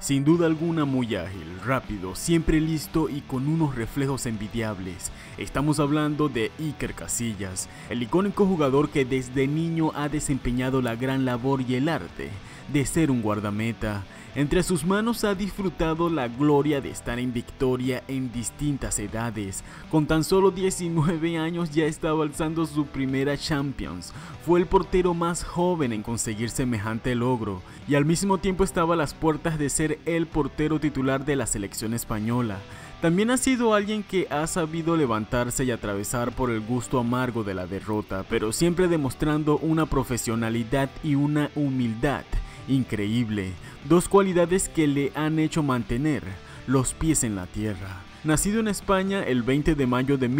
Sin duda alguna muy ágil, rápido, siempre listo y con unos reflejos envidiables. Estamos hablando de Iker Casillas, el icónico jugador que desde niño ha desempeñado la gran labor y el arte de ser un guardameta. Entre sus manos ha disfrutado la gloria de estar en victoria en distintas edades. Con tan solo 19 años ya estaba alzando su primera Champions. Fue el portero más joven en conseguir semejante logro y al mismo tiempo estaba a las puertas de ser el portero titular de la selección española. También ha sido alguien que ha sabido levantarse y atravesar por el gusto amargo de la derrota, pero siempre demostrando una profesionalidad y una humildad increíble, dos cualidades que le han hecho mantener los pies en la tierra. Nacido en España el 20 de mayo de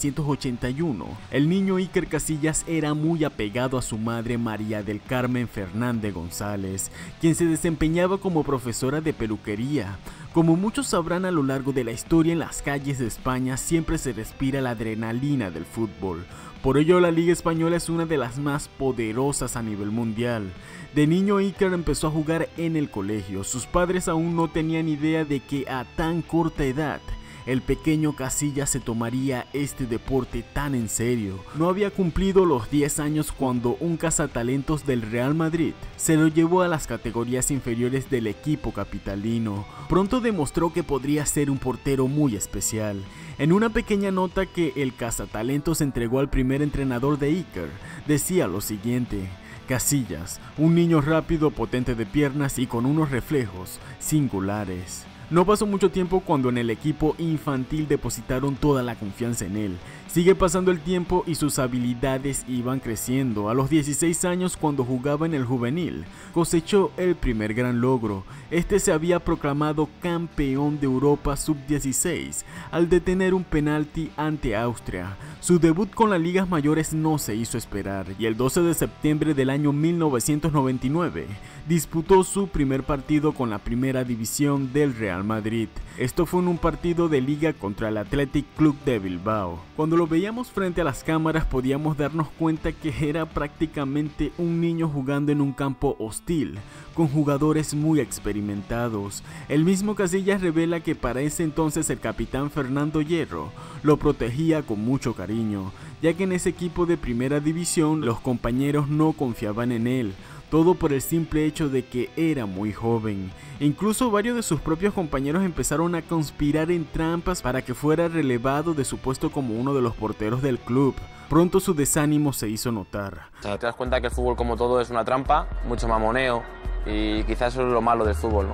1981, el niño Iker Casillas era muy apegado a su madre María del Carmen Fernández González, quien se desempeñaba como profesora de peluquería. Como muchos sabrán, a lo largo de la historia en las calles de España siempre se respira la adrenalina del fútbol. Por ello la Liga Española es una de las más poderosas a nivel mundial. De niño Iker empezó a jugar en el colegio. Sus padres aún no tenían idea de que a tan corta edad el pequeño Casillas se tomaría este deporte tan en serio. No había cumplido los 10 años cuando un cazatalentos del Real Madrid se lo llevó a las categorías inferiores del equipo capitalino. Pronto demostró que podría ser un portero muy especial. En una pequeña nota que el cazatalentos entregó al primer entrenador de Iker, decía lo siguiente: Casillas, un niño rápido, potente de piernas y con unos reflejos singulares. No pasó mucho tiempo cuando en el equipo infantil depositaron toda la confianza en él. Sigue pasando el tiempo y sus habilidades iban creciendo. A los 16 años, cuando jugaba en el juvenil, cosechó el primer gran logro. Este se había proclamado campeón de Europa sub-16 al detener un penalti ante Austria. Su debut con las ligas mayores no se hizo esperar y el 12 de septiembre del año 1999 disputó su primer partido con la primera división del Real Madrid. Esto fue en un partido de liga contra el Athletic Club de Bilbao. Cuando lo veíamos frente a las cámaras podíamos darnos cuenta que era prácticamente un niño jugando en un campo hostil, con jugadores muy experimentados. El mismo Casillas revela que para ese entonces el capitán Fernando Hierro lo protegía con mucho cariño, ya que en ese equipo de primera división los compañeros no confiaban en él. Todo por el simple hecho de que era muy joven. Incluso varios de sus propios compañeros empezaron a conspirar en trampas para que fuera relevado de su puesto como uno de los porteros del club. Pronto su desánimo se hizo notar. O sea, te das cuenta que el fútbol, como todo, es una trampa, mucho mamoneo, y quizás eso es lo malo del fútbol, ¿no?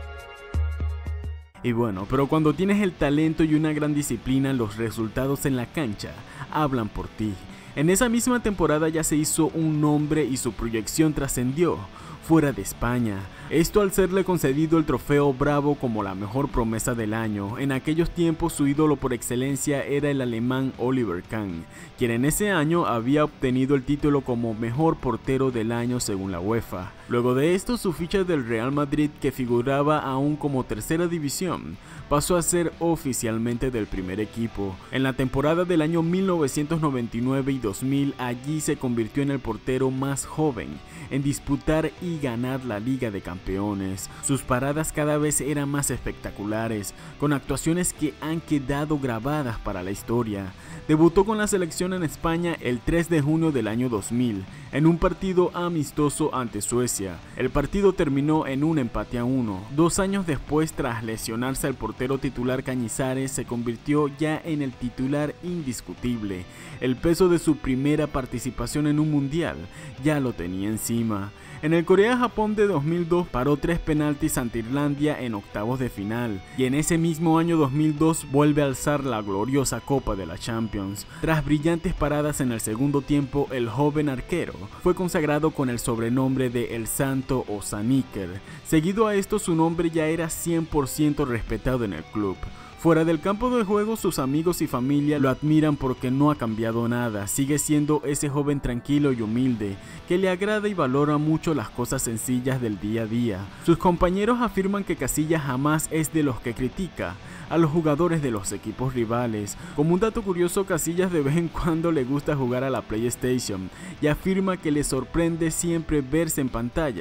Y bueno, pero cuando tienes el talento y una gran disciplina, los resultados en la cancha hablan por ti. En esa misma temporada ya se hizo un nombre y su proyección trascendió fuera de España. Esto al serle concedido el trofeo Bravo como la mejor promesa del año. En aquellos tiempos su ídolo por excelencia era el alemán Oliver Kahn, quien en ese año había obtenido el título como mejor portero del año según la UEFA. Luego de esto, su ficha del Real Madrid, que figuraba aún como tercera división, pasó a ser oficialmente del primer equipo. En la temporada del año 1999 y 2000, allí se convirtió en el portero más joven en disputar y ganar la Liga de Campeones. Sus paradas cada vez eran más espectaculares, con actuaciones que han quedado grabadas para la historia. Debutó con la selección en España el 3 de junio del año 2000, en un partido amistoso ante Suecia. El partido terminó en un empate a 1. 2 años después, tras lesionarse al portero titular Cañizares, se convirtió ya en el titular indiscutible. El peso de su primera participación en un mundial ya lo tenía encima. En el Corea-Japón de 2002 paró 3 penaltis ante Irlanda en octavos de final, y en ese mismo año 2002 vuelve a alzar la gloriosa Copa de la Champions. Tras brillantes paradas en el segundo tiempo, el joven arquero fue consagrado con el sobrenombre de El Santo o San Iker. Seguido a esto, su nombre ya era 100% respetado en el club. Fuera del campo de juego, sus amigos y familia lo admiran porque no ha cambiado nada. Sigue siendo ese joven tranquilo y humilde que le agrada y valora mucho las cosas sencillas del día a día. Sus compañeros afirman que Casillas jamás es de los que critica a los jugadores de los equipos rivales. Como un dato curioso, Casillas de vez en cuando le gusta jugar a la PlayStation y afirma que le sorprende siempre verse en pantalla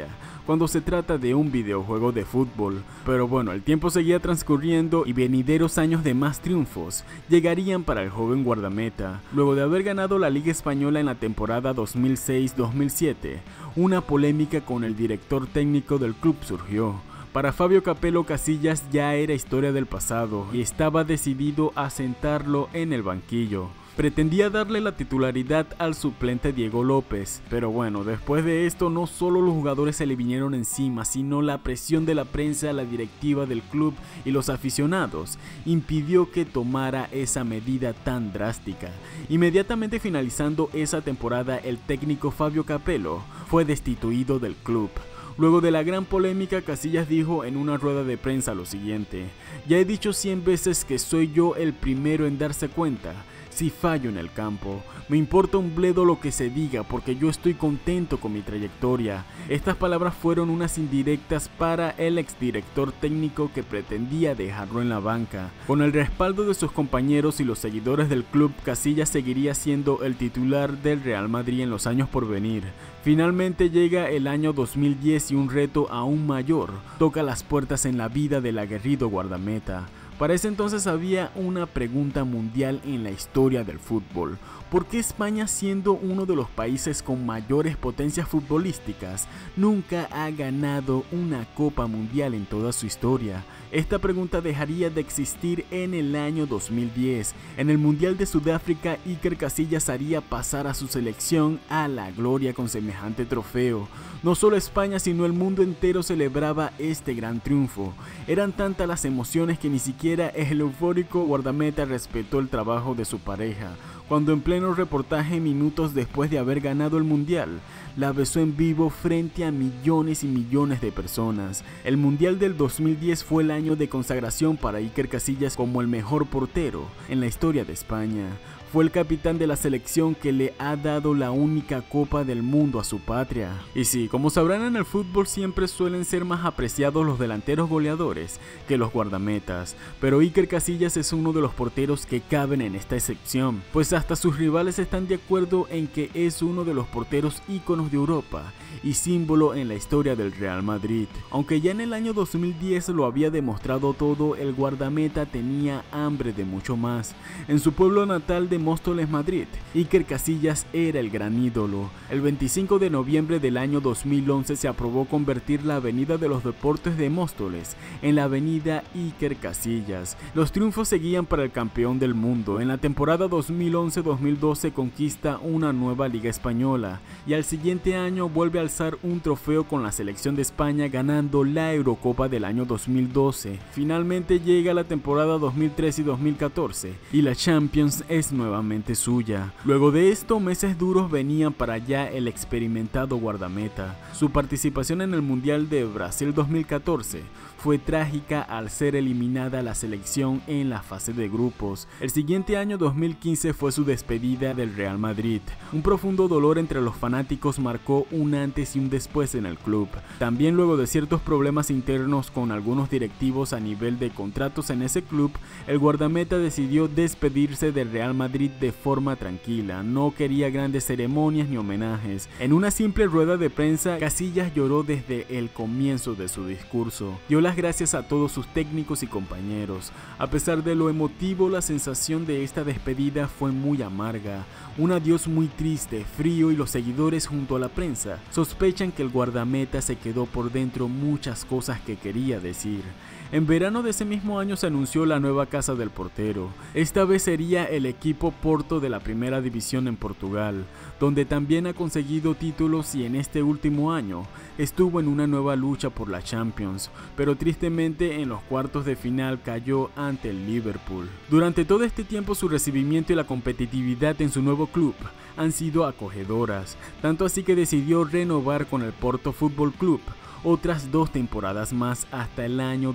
cuando se trata de un videojuego de fútbol. Pero bueno, el tiempo seguía transcurriendo y venideros años de más triunfos llegarían para el joven guardameta. Luego de haber ganado la Liga Española en la temporada 2006-2007, una polémica con el director técnico del club surgió. Para Fabio Capello, Casillas ya era historia del pasado y estaba decidido a sentarlo en el banquillo. Pretendía darle la titularidad al suplente Diego López, pero bueno, después de esto no solo los jugadores se le vinieron encima, sino la presión de la prensa, la directiva del club y los aficionados impidió que tomara esa medida tan drástica. Inmediatamente finalizando esa temporada, el técnico Fabio Capello fue destituido del club. Luego de la gran polémica, Casillas dijo en una rueda de prensa lo siguiente: "Ya he dicho 100 veces que soy yo el primero en darse cuenta si fallo en el campo. Me importa un bledo lo que se diga porque yo estoy contento con mi trayectoria". Estas palabras fueron unas indirectas para el exdirector técnico que pretendía dejarlo en la banca. Con el respaldo de sus compañeros y los seguidores del club, Casillas seguiría siendo el titular del Real Madrid en los años por venir. Finalmente llega el año 2010 y un reto aún mayor toca las puertas en la vida del aguerrido guardameta. Para ese entonces había una pregunta mundial en la historia del fútbol: ¿por qué España, siendo uno de los países con mayores potencias futbolísticas, nunca ha ganado una Copa Mundial en toda su historia? Esta pregunta dejaría de existir en el año 2010. En el Mundial de Sudáfrica, Iker Casillas haría pasar a su selección a la gloria con semejante trofeo. No solo España, sino el mundo entero celebraba este gran triunfo. Eran tantas las emociones que ni siquiera el eufórico guardameta respetó el trabajo de su pareja, cuando en pleno reportaje, minutos después de haber ganado el Mundial, la besó en vivo frente a millones y millones de personas. El Mundial del 2010 fue el año de consagración para Iker Casillas como el mejor portero en la historia de España. Fue el capitán de la selección que le ha dado la única Copa del Mundo a su patria. Y sí, como sabrán, en el fútbol siempre suelen ser más apreciados los delanteros goleadores que los guardametas, pero Iker Casillas es uno de los porteros que caben en esta excepción, pues hasta sus rivales están de acuerdo en que es uno de los porteros íconos de Europa y símbolo en la historia del Real Madrid. Aunque ya en el año 2010 lo había demostrado todo, el guardameta tenía hambre de mucho más. En su pueblo natal de Móstoles, Madrid, Iker Casillas era el gran ídolo. El 25 de noviembre del año 2011 se aprobó convertir la Avenida de los Deportes de Móstoles en la Avenida Iker Casillas. Los triunfos seguían para el campeón del mundo. En la temporada 2011-2012 conquista una nueva Liga Española y al siguiente año vuelve a alzar un trofeo con la selección de España, ganando la Eurocopa del año 2012. Finalmente llega la temporada 2013 y 2014 y la Champions es nuevamente suya. Luego de esto, meses duros venían para ya el experimentado guardameta. Su participación en el Mundial de Brasil 2014 fue trágica al ser eliminada la selección en la fase de grupos. El siguiente año 2015 fue su despedida del Real Madrid. Un profundo dolor entre los fanáticos marcó un antes y un después en el club. También luego de ciertos problemas internos con algunos directivos a nivel de contratos en ese club, el guardameta decidió despedirse del Real Madrid de forma tranquila. No quería grandes ceremonias ni homenajes. En una simple rueda de prensa, Casillas lloró desde el comienzo de su discurso. Dio las gracias a todos sus técnicos y compañeros. A pesar de lo emotivo, la sensación de esta despedida fue muy amarga. Un adiós muy triste, frío, y los seguidores junto a la prensa sospechan que el guardameta se quedó por dentro muchas cosas que quería decir. En verano de ese mismo año se anunció la nueva casa del portero. Esta vez sería el equipo Porto de la primera división en Portugal, donde también ha conseguido títulos y en este último año estuvo en una nueva lucha por la Champions, pero tristemente en los cuartos de final cayó ante el Liverpool. Durante todo este tiempo su recibimiento y la competitividad en su nuevo club han sido acogedoras, tanto así que decidió renovar con el Porto Fútbol Club otras 2 temporadas más hasta el año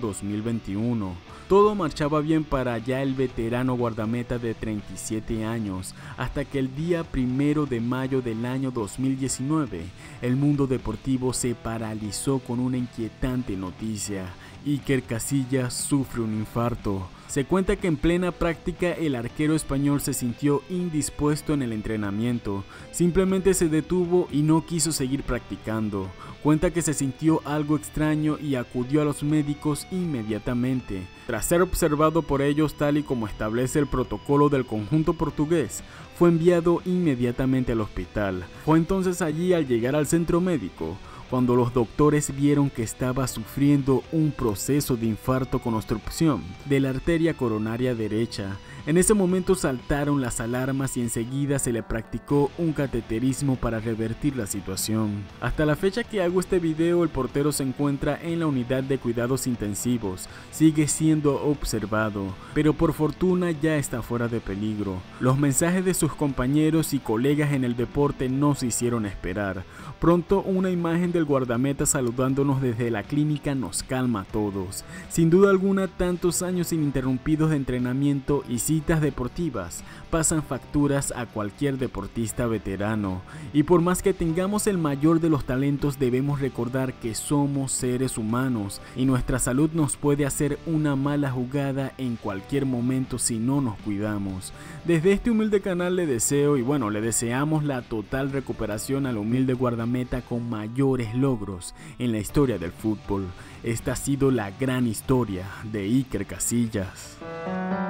2021. Todo marchaba bien para ya el veterano guardameta de 37 años, hasta que el día 1 de mayo del año 2019, el mundo deportivo se paralizó con una inquietante noticia, Iker Casillas sufre un infarto. Se cuenta que en plena práctica el arquero español se sintió indispuesto en el entrenamiento, simplemente se detuvo y no quiso seguir practicando. Cuenta que se sintió algo extraño y acudió a los médicos inmediatamente. Tras ser observado por ellos tal y como establece el protocolo del conjunto portugués, fue enviado inmediatamente al hospital. Fue entonces allí, al llegar al centro médico, cuando los doctores vieron que estaba sufriendo un proceso de infarto con obstrucción de la arteria coronaria derecha. En ese momento saltaron las alarmas y enseguida se le practicó un cateterismo para revertir la situación. Hasta la fecha que hago este video, el portero se encuentra en la unidad de cuidados intensivos, sigue siendo observado, pero por fortuna ya está fuera de peligro. Los mensajes de sus compañeros y colegas en el deporte no se hicieron esperar. Pronto una imagen del guardameta saludándonos desde la clínica nos calma a todos. Sin duda alguna, tantos años ininterrumpidos de entrenamiento y citas deportivas pasan facturas a cualquier deportista veterano. Y por más que tengamos el mayor de los talentos, debemos recordar que somos seres humanos y nuestra salud nos puede hacer una mala jugada en cualquier momento si no nos cuidamos. Desde este humilde canal le deseamos la total recuperación al humilde guardameta con mayores logros en la historia del fútbol. Esta ha sido la gran historia de Iker Casillas.